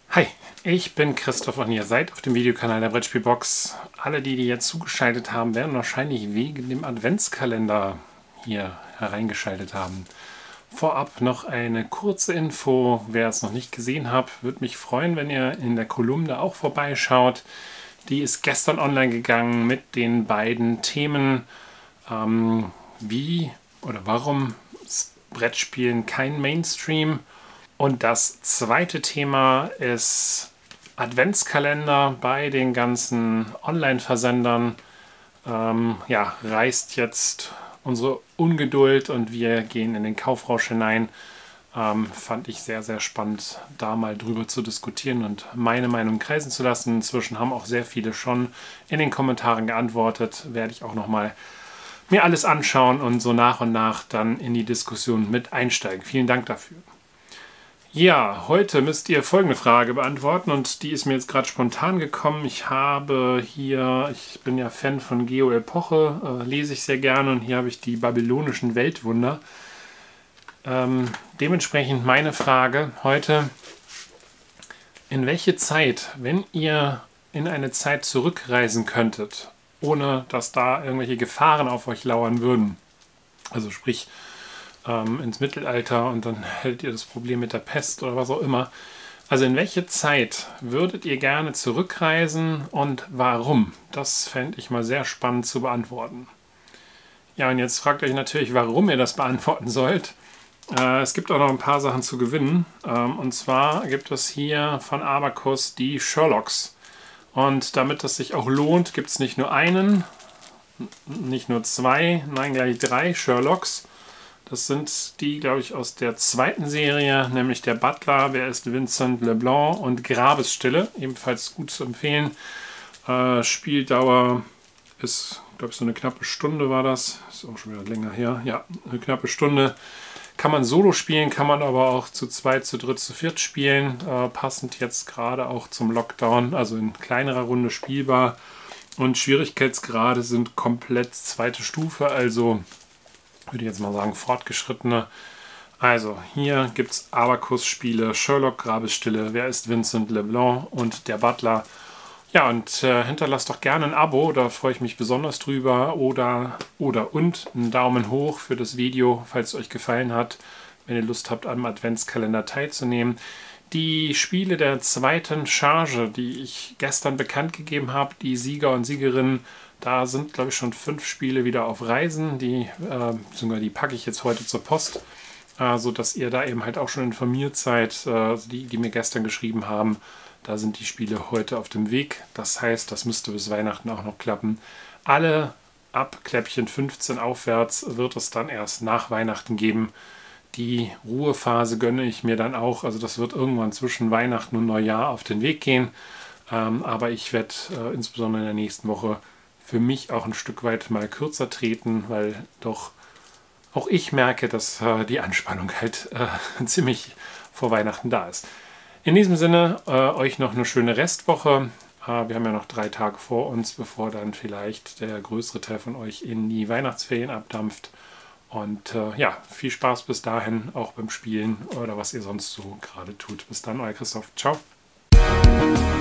Hi, ich bin Christoph und ihr seid auf dem Videokanal der Brettspielbox. Alle, die jetzt zugeschaltet haben, werden wahrscheinlich wegen dem Adventskalender hier hereingeschaltet haben. Vorab noch eine kurze Info. Wer es noch nicht gesehen hat, würde mich freuen, wenn ihr in der Kolumne auch vorbeischaut. Die ist gestern online gegangen mit den beiden Themen, wie oder warum ist Brettspielen kein Mainstream. Und das zweite Thema ist Adventskalender bei den ganzen Online-Versendern. Reißt jetzt unsere Ungeduld und wir gehen in den Kaufrausch hinein. Fand ich sehr, sehr spannend, da mal drüber zu diskutieren und meine Meinung kreisen zu lassen. Inzwischen haben auch sehr viele schon in den Kommentaren geantwortet. Werde ich auch nochmal mir alles anschauen und so nach und nach dann in die Diskussion mit einsteigen. Vielen Dank dafür. Ja, heute müsst ihr folgende Frage beantworten und die ist mir jetzt gerade spontan gekommen. Ich bin ja Fan von Geo Epoche, lese ich sehr gerne und hier habe ich die babylonischen Weltwunder. Dementsprechend meine Frage heute: In welche Zeit, wenn ihr in eine Zeit zurückreisen könntet, ohne dass da irgendwelche Gefahren auf euch lauern würden, also sprich ins Mittelalter und dann hättet ihr das Problem mit der Pest oder was auch immer. Also in welche Zeit würdet ihr gerne zurückreisen und warum? Das fände ich mal sehr spannend zu beantworten. Ja, und jetzt fragt euch natürlich, warum ihr das beantworten sollt. Es gibt auch noch ein paar Sachen zu gewinnen. Und zwar gibt es hier von Abacus die Sherlocks. Und damit es sich auch lohnt, gibt es nicht nur einen, nicht nur zwei, nein gleich 3 Sherlocks. Das sind die, glaube ich, aus der zweiten Serie, nämlich der Butler, wer ist Vincent Leblanc und Grabesstille, ebenfalls gut zu empfehlen. Spieldauer ist, glaube ich, so eine knappe Stunde war das. Ist auch schon wieder länger her. Ja, eine knappe Stunde. Kann man solo spielen, kann man aber auch zu zweit, zu dritt, zu viert spielen. Passend jetzt gerade auch zum Lockdown, also in kleinerer Runde spielbar. Und Schwierigkeitsgrade sind komplett zweite Stufe, also würde ich jetzt mal sagen, fortgeschrittene. Also, hier gibt es Abacus-Spiele, Sherlock, Grabesstille, wer ist Vincent Leblanc und der Butler. Ja, und hinterlasst doch gerne ein Abo, da freue ich mich besonders drüber. Oder einen Daumen hoch für das Video, falls es euch gefallen hat, wenn ihr Lust habt, am Adventskalender teilzunehmen. Die Spiele der zweiten Charge, die ich gestern bekannt gegeben habe, die Sieger und Siegerinnen, da sind, glaube ich, schon 5 Spiele wieder auf Reisen. Die packe ich jetzt heute zur Post, sodass ihr da eben halt auch schon informiert seid. Die mir gestern geschrieben haben, da sind die Spiele heute auf dem Weg. Das heißt, das müsste bis Weihnachten auch noch klappen. Alle ab Kläppchen 15 aufwärts wird es dann erst nach Weihnachten geben. Die Ruhephase gönne ich mir dann auch. Also das wird irgendwann zwischen Weihnachten und Neujahr auf den Weg gehen. Aber ich werde insbesondere in der nächsten Woche für mich auch ein Stück weit mal kürzer treten, weil doch auch ich merke, dass die Anspannung halt ziemlich vor Weihnachten da ist. In diesem Sinne, euch noch eine schöne Restwoche. Wir haben ja noch 3 Tage vor uns, bevor dann vielleicht der größere Teil von euch in die Weihnachtsferien abdampft. Und viel Spaß bis dahin, auch beim Spielen oder was ihr sonst so gerade tut. Bis dann, euer Christoph. Ciao.